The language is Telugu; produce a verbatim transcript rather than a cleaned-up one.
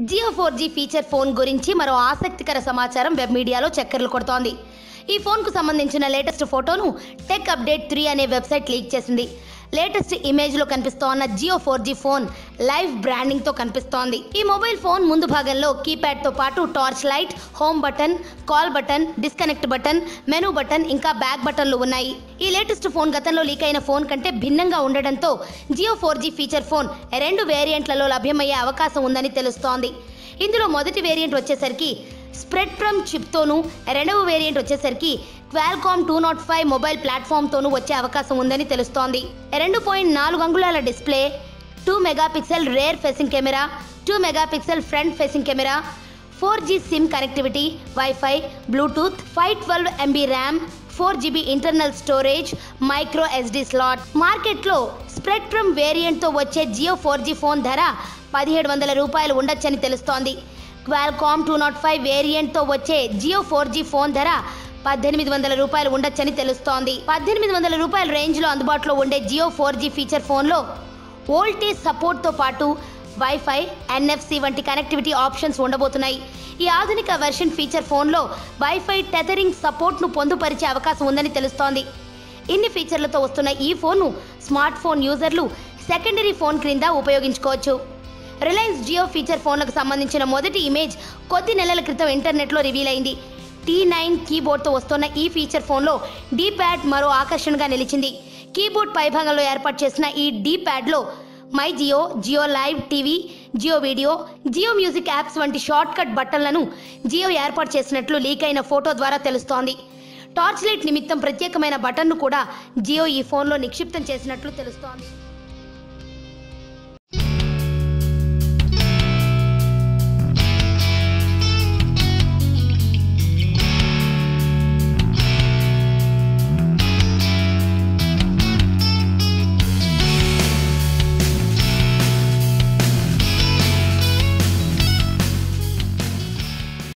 Jio four G feature phone గురించి మరో ఆసక్తికర సమాచారం వెబ్ మీడియాలో చక్కర్లు కొడుతోంది. ఈ ఫోన్కు సంబంధించిన లేటెస్ట్ ఫోటోను టెక్ అప్డేట్ త్రీ అనే వెబ్సైట్ లీక్ చేసింది. లేటెస్ట్ ఇమేజ్లో కనిపిస్తోన్న Jio four G phone live బ్రాండింగ్తో కనిపిస్తోంది. ఈ మొబైల్ ఫోన్ ముందు భాగంలో కీప్యాడ్తో పాటు torch light, home button, call button, disconnect button, menu button ఇంకా బ్యాక్ బటన్లు ఉన్నాయి. ఈ లేటెస్ట్ ఫోన్ గతంలో లీక్ అయిన ఫోన్ కంటే భిన్నంగా ఉండడంతో Jio four G feature phone రెండు వేరియంట్లలో లభ్యమయ్యే అవకాశం ఉందని తెలుస్తోంది. ఇందులో మొదటి వేరియంట్ వచ్చేసరికి స్ప్రెక్ట్రమ్ చిప్తోనూ, రెండవ వేరియంట్ వచ్చేసరికి Qualcomm two nought five mobile ప్లాట్ఫామ్తోనూ వచ్చే అవకాశం ఉందని తెలుస్తోంది. రెండు పాయింట్ నాలుగు అంగుళాల display, two megapixel rear facing camera, two megapixel front facing camera, four G SIM connectivity, wifi, Bluetooth, five twelve MB RAM, four GB internal storage, micro SD slot. మార్కెట్లో స్ప్రెక్ట్రమ్ వేరియంట్తో వచ్చే జియో ఫోర్ జీ ఫోన్ ధర పదిహేడు వందల రూపాయలు ఉండొచ్చని తెలుస్తోంది. క్వాల్కామ్ టూ నాట్ ఫైవ్ వేరియంట్తో వచ్చే జియో ఫోర్ జీ ఫోన్ ధర పద్దెనిమిది వందల రూపాయలు ఉండొచ్చని తెలుస్తోంది. పద్దెనిమిది వందల రూపాయల రేంజ్లో అందుబాటులో ఉండే జియో ఫోర్ జీ ఫీచర్ ఫోన్లో వోల్టే సపోర్ట్తో పాటు వైఫై, ఎన్ఎఫ్సి వంటి కనెక్టివిటీ ఆప్షన్స్ ఉండబోతున్నాయి. ఈ ఆధునిక వెర్షన్ ఫీచర్ ఫోన్లో వైఫై టెథరింగ్ సపోర్ట్ను పొందుపరిచే అవకాశం ఉందని తెలుస్తోంది. ఇన్ని ఫీచర్లతో వస్తున్న ఈ ఫోన్ను స్మార్ట్ ఫోన్ యూజర్లు సెకండరీ ఫోన్ క్రింద ఉపయోగించుకోవచ్చు. రిలయన్స్ జియో ఫీచర్ ఫోన్లకు సంబంధించిన మొదటి ఇమేజ్ కొద్ది నెలల క్రితం ఇంటర్నెట్లో రివీల్ అయింది. టీ నైన్ కీబోర్డ్తో వస్తున్న ఈ ఫీచర్ ఫోన్లో డీ ప్యాడ్ మరో ఆకర్షణగా నిలిచింది. కీబోర్డ్ పైభాగంలో ఏర్పాటు చేసిన ఈ డీ ప్యాడ్లో my Jio, Jio live TV, Jio video, Jio music apps వంటి షార్ట్ కట్ బటన్లను జియో ఏర్పాటు చేసినట్లు లీక్ అయిన ఫోటో ద్వారా తెలుస్తోంది. టార్చ్ లైట్ నిమిత్తం ప్రత్యేకమైన బటన్ను కూడా జియో ఈ ఫోన్లో నిక్షిప్తం చేసినట్లు తెలుస్తోంది.